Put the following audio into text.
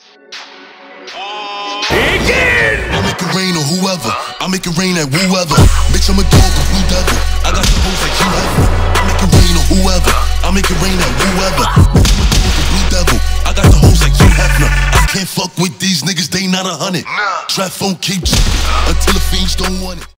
Begin! I make it rain on whoever. I make it rain at whoever. Bitch, I'm a dog, a blue devil. I got the hoes like you ever. I make it rain on whoever. I make it rain at whoever. Bitch, I'm a dog, a blue devil. I got the hoes like you Hefner. I can't fuck with these niggas, they not 100. Trap phone keep chippin' until the fiends don't want it.